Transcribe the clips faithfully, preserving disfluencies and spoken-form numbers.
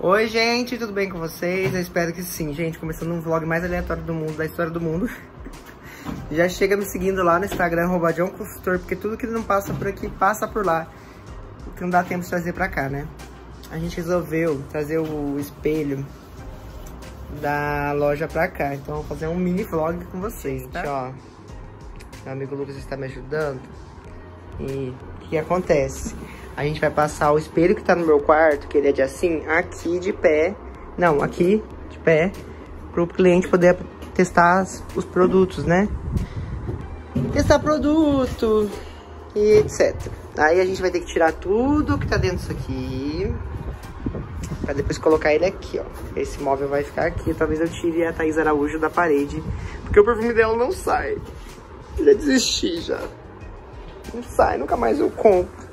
Oi, gente, tudo bem com vocês? Eu espero que sim, gente. Começando um vlog mais aleatório do mundo, da história do mundo. Já chega me seguindo lá no Instagram, arroba John Consultor, porque tudo que não passa por aqui, passa por lá. Que não dá tempo de trazer pra cá, né? A gente resolveu trazer o espelho da loja pra cá. Então, vou fazer um mini vlog com vocês, tá? Gente, ó, meu amigo Lucas está me ajudando. E o que acontece? A gente vai passar o espelho que tá no meu quarto, que ele é de assim, aqui de pé. Não, aqui de pé, pro cliente poder testar os produtos, né? Testar produto e etcétera. Aí a gente vai ter que tirar tudo que tá dentro disso aqui, pra depois colocar ele aqui, ó. Esse móvel vai ficar aqui. Talvez eu tire a Thaís Araújo da parede, porque o perfume dela não sai. Já desisti, já. Não sai, nunca mais eu compro.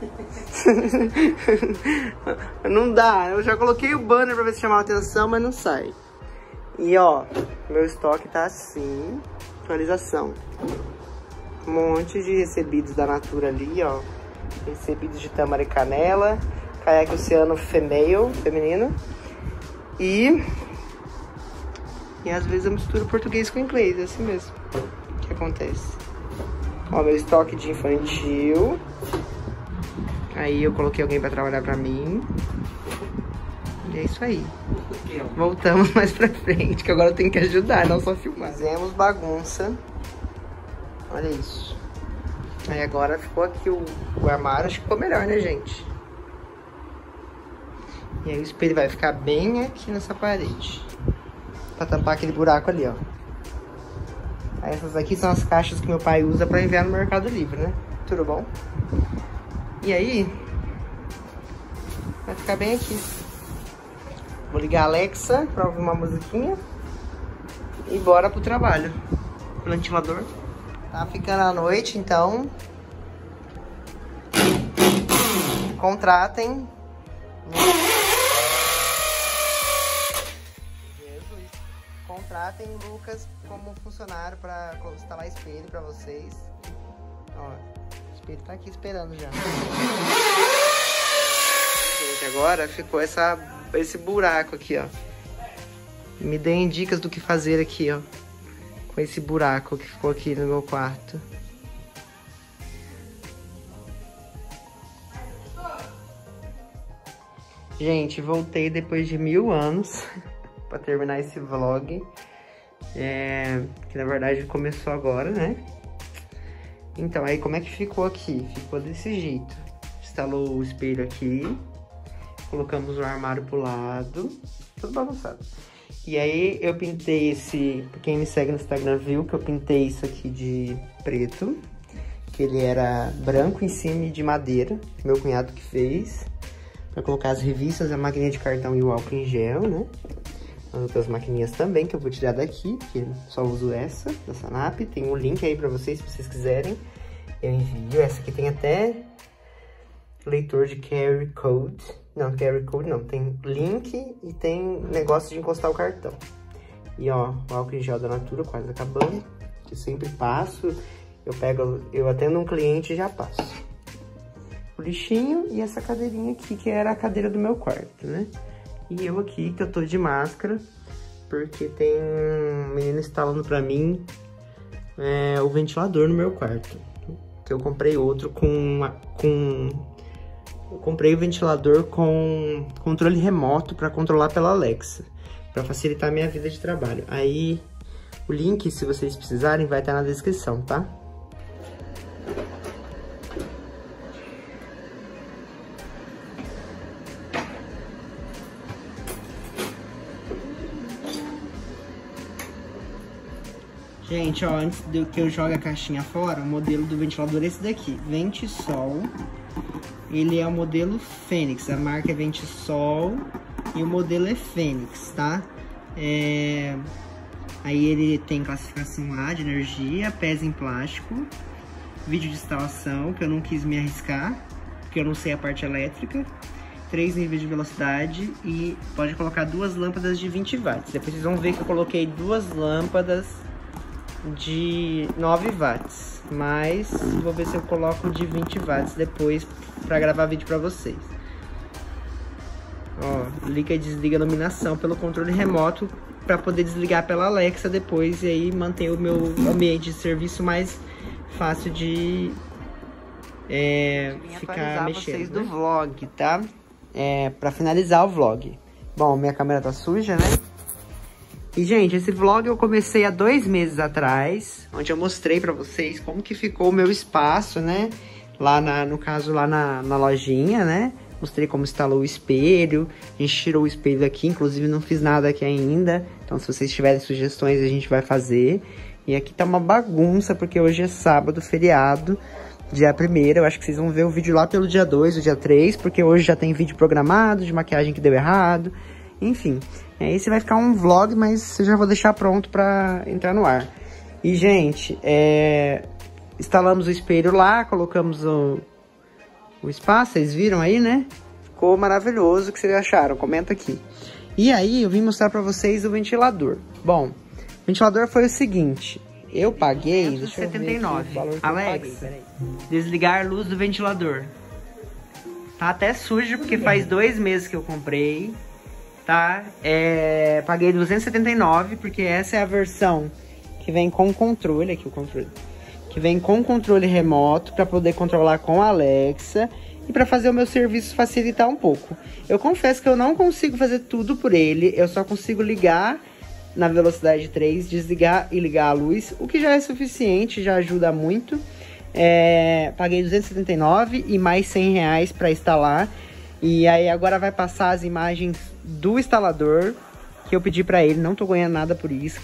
Não dá, eu já coloquei o banner pra ver se chamava atenção, mas não sai. E ó, meu estoque tá assim. Atualização. Um monte de recebidos da Natura ali, ó. Recebidos de tâmara e canela. Caiaque Oceano Female, feminino. E... E às vezes eu misturo português com inglês, é assim mesmo que acontece. Ó, meu estoque de infantil. Aí eu coloquei alguém pra trabalhar pra mim. E é isso aí. Voltamos mais pra frente, que agora eu tenho que ajudar, não só filmar. Fizemos bagunça. Olha isso. Aí agora ficou aqui o, o armário, acho que ficou melhor, né, gente? E aí o espelho vai ficar bem aqui nessa parede, pra tampar aquele buraco ali, ó. Aí essas aqui são as caixas que meu pai usa pra enviar no Mercado Livre, né? Tudo bom? E aí, vai ficar bem aqui. Vou ligar a Alexa pra ouvir uma musiquinha e bora pro trabalho. O ventilador tá ficando à noite, então contratem. Jesus. Contratem o Lucas como funcionário pra instalar espelho pra vocês. Ó. O espelho tá aqui esperando já. Gente, agora ficou essa, esse buraco aqui, ó. Me deem dicas do que fazer aqui, ó. Com esse buraco que ficou aqui no meu quarto. Gente, voltei depois de mil anos pra terminar esse vlog. É, que na verdade começou agora, né? Então, aí como é que ficou aqui? Ficou desse jeito. Instalou o espelho aqui. Colocamos o armário pro lado. Tudo bagunçado. E aí eu pintei esse... Quem me segue no Instagram viu que eu pintei isso aqui de preto. Que ele era branco em cima e de madeira. Meu cunhado que fez. Pra colocar as revistas, a maquininha de cartão e o álcool em gel, né? As outras maquininhas também, que eu vou tirar daqui, porque só uso essa, da Sanap. Tem um link aí pra vocês, se vocês quiserem. Eu envio. Essa aqui tem até leitor de Q R Code. Não, Q R Code não. Tem link e tem negócio de encostar o cartão. E ó, o álcool em gel da Natura quase acabando. Que eu sempre passo. Eu pego, eu atendo um cliente e já passo. O lixinho e essa cadeirinha aqui, que era a cadeira do meu quarto, né? E eu aqui, que eu tô de máscara, porque tem um menino instalando pra mim é, o ventilador no meu quarto. Que eu comprei outro com... com eu comprei o ventilador com controle remoto pra controlar pela Alexa. Pra facilitar a minha vida de trabalho. Aí, o link, se vocês precisarem, vai estar na descrição, tá? Gente, ó, antes de que eu jogue a caixinha fora, o modelo do ventilador é esse daqui, Ventisol. Ele é o modelo Fênix, a marca é Ventisol e o modelo é Fênix, tá? É... Aí ele tem classificação A de energia, pesa em plástico, vídeo de instalação, que eu não quis me arriscar, porque eu não sei a parte elétrica, três níveis de velocidade e pode colocar duas lâmpadas de vinte watts. Depois vocês vão ver que eu coloquei duas lâmpadas de nove watts, mas vou ver se eu coloco de vinte watts depois pra gravar vídeo pra vocês. Ó, liga e desliga a iluminação pelo controle remoto para poder desligar pela Alexa depois e aí manter o meu ambiente de serviço mais fácil de é, ficar mexendo. Vocês do vlog, tá? É, para finalizar o vlog. Bom, minha câmera tá suja, né? E, gente, esse vlog eu comecei há dois meses atrás, onde eu mostrei pra vocês como que ficou o meu espaço, né? Lá, na, no caso, lá na, na lojinha, né? Mostrei como instalou o espelho, a gente tirou o espelho daqui, inclusive não fiz nada aqui ainda. Então, se vocês tiverem sugestões, a gente vai fazer. E aqui tá uma bagunça, porque hoje é sábado, feriado, dia primeiro. Eu acho que vocês vão ver o vídeo lá pelo dia dois, o dia três, porque hoje já tem vídeo programado de maquiagem que deu errado. Enfim, esse vai ficar um vlog, mas eu já vou deixar pronto pra entrar no ar. E, gente, é... instalamos o espelho lá, colocamos o... o espaço, vocês viram aí, né? Ficou maravilhoso, o que vocês acharam? Comenta aqui. E aí, eu vim mostrar pra vocês o ventilador. Bom, o ventilador foi o seguinte, eu paguei... duzentos e setenta e nove. Alexa, desligar a luz do ventilador. Tá até sujo, porque faz dois meses que eu comprei. Tá? É, paguei duzentos e setenta e nove, porque essa é a versão que vem com controle, aqui o controle, que vem com controle remoto para poder controlar com a Alexa e para fazer o meu serviço facilitar um pouco. Eu confesso que eu não consigo fazer tudo por ele, eu só consigo ligar na velocidade três, desligar e ligar a luz, o que já é suficiente, já ajuda muito. É, paguei duzentos e setenta e nove e mais cem reais para instalar. E aí agora vai passar as imagens do instalador, que eu pedi pra ele, não tô ganhando nada por isso.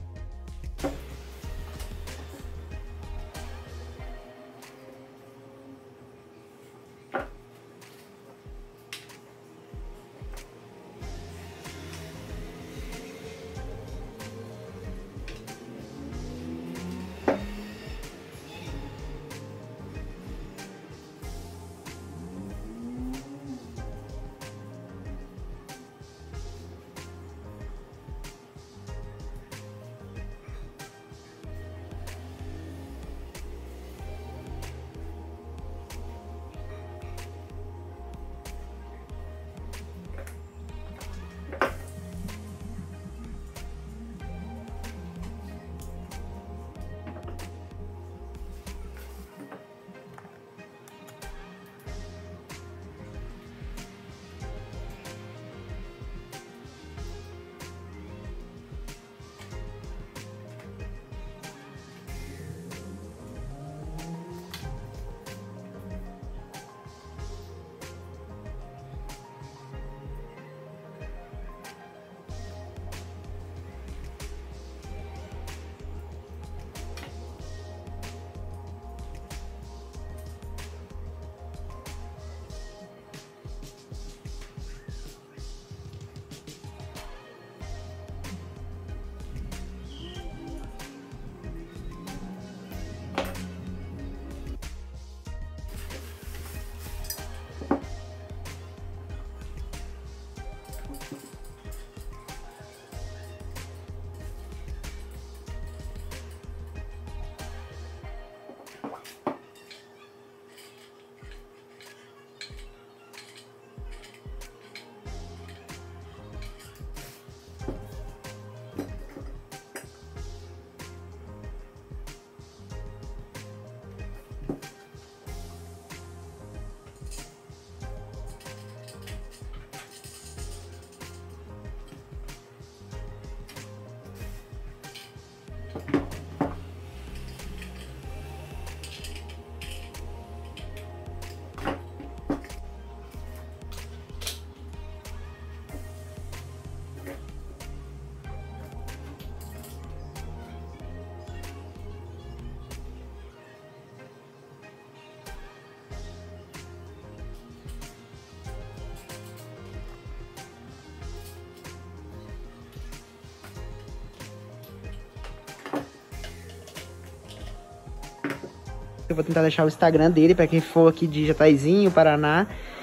Eu vou tentar deixar o Instagram dele para quem for aqui de Jataizinho, Paraná,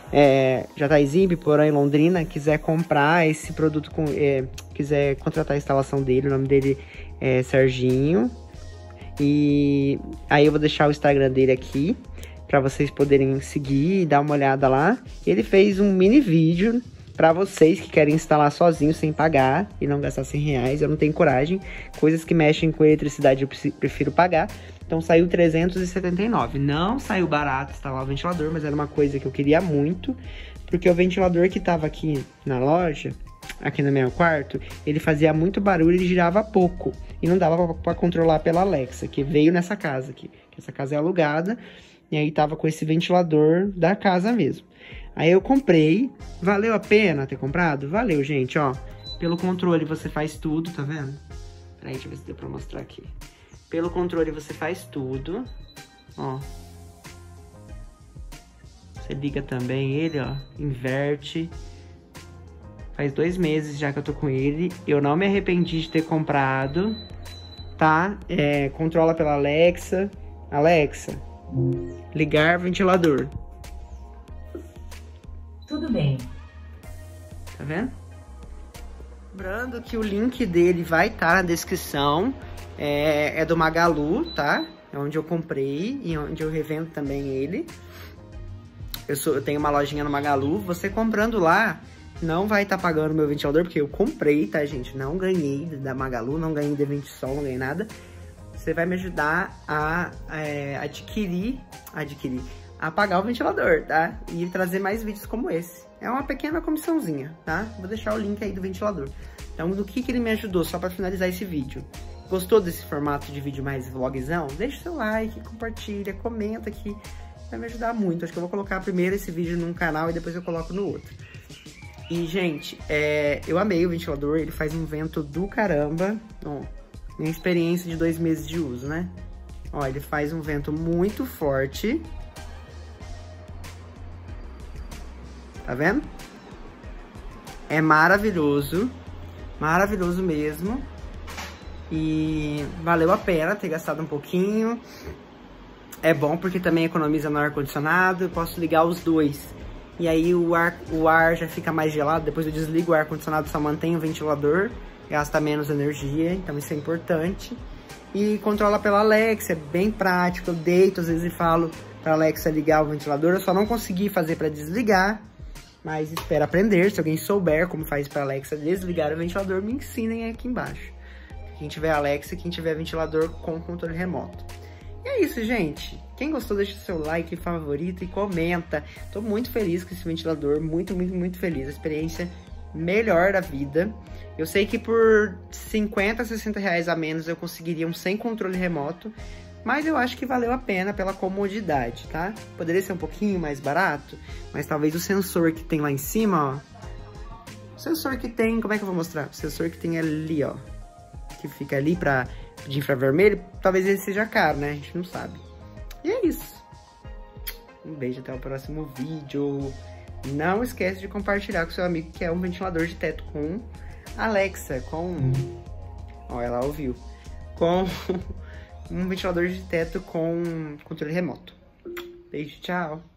é, Jataizinho, Biporã e Londrina, quiser comprar esse produto, com, é, quiser contratar a instalação dele, o nome dele é Serginho. E aí eu vou deixar o Instagram dele aqui para vocês poderem seguir e dar uma olhada lá. Ele fez um mini vídeo pra vocês que querem instalar sozinho, sem pagar e não gastar cem reais, eu não tenho coragem. Coisas que mexem com eletricidade eu prefiro pagar. Então saiu trezentos e setenta e nove. Não saiu barato instalar o ventilador, mas era uma coisa que eu queria muito. Porque o ventilador que tava aqui na loja, aqui no meu quarto, ele fazia muito barulho e ele girava pouco. E não dava pra controlar pela Alexa, que veio nessa casa aqui. Essa casa é alugada. E aí tava com esse ventilador da casa mesmo. Aí eu comprei. Valeu a pena ter comprado? Valeu, gente, ó. Pelo controle você faz tudo, tá vendo? Peraí, deixa eu ver se deu pra mostrar aqui. Pelo controle você faz tudo. Ó. Você liga também ele, ó. Inverte. Faz dois meses já que eu tô com ele. Eu não me arrependi de ter comprado. Tá? É, controla pela Alexa. Alexa, ligar ventilador. Tudo bem. Tá vendo? Lembrando que o link dele vai estar tá na descrição. É, é do Magalu, tá? É onde eu comprei e onde eu revendo também ele. Eu, sou, eu tenho uma lojinha no Magalu. Você comprando lá, não vai estar tá pagando meu ventilador, porque eu comprei, tá, gente? Não ganhei da Magalu, não ganhei de Ventisol, não ganhei nada. Você vai me ajudar a é, adquirir, adquirir, a pagar o ventilador, tá? E trazer mais vídeos como esse. É uma pequena comissãozinha, tá? Vou deixar o link aí do ventilador. Então, do que que ele me ajudou, só pra finalizar esse vídeo. Gostou desse formato de vídeo mais vlogzão? Deixa o seu like, compartilha, comenta aqui. Vai me ajudar muito. Acho que eu vou colocar primeiro esse vídeo num canal e depois eu coloco no outro. E, gente, é, eu amei o ventilador. Ele faz um vento do caramba. Ó, minha experiência de dois meses de uso, né? Ó, ele faz um vento muito forte. Tá vendo? É maravilhoso. Maravilhoso mesmo. E valeu a pena ter gastado um pouquinho. É bom porque também economiza no ar-condicionado. Eu posso ligar os dois. E aí o ar, o ar já fica mais gelado. Depois eu desligo o ar-condicionado, só mantém o ventilador. Gasta menos energia, então isso é importante. E controla pela Alexa, é bem prático. Eu deito às vezes e falo pra Alexa ligar o ventilador. Eu só não consegui fazer pra desligar. Mas espero aprender. Se alguém souber como faz pra Alexa desligar o ventilador, me ensinem aqui embaixo. Quem tiver Alexa e quem tiver ventilador com controle remoto. E é isso, gente. Quem gostou, deixa o seu like, favorito e comenta. Tô muito feliz com esse ventilador. Muito, muito, muito feliz. A experiência melhor da vida. Eu sei que por cinquenta, sessenta reais a menos eu conseguiria um sem controle remoto. Mas eu acho que valeu a pena pela comodidade, tá? Poderia ser um pouquinho mais barato. Mas talvez o sensor que tem lá em cima, ó. O sensor que tem... Como é que eu vou mostrar? O sensor que tem ali, ó. Que fica ali pra, de infravermelho, talvez ele seja caro, né? A gente não sabe. E é isso. Um beijo, até o próximo vídeo. Não esquece de compartilhar com seu amigo que é um ventilador de teto com Alexa, com... Ó, ela ouviu. Com um ventilador de teto com controle remoto. Beijo, tchau.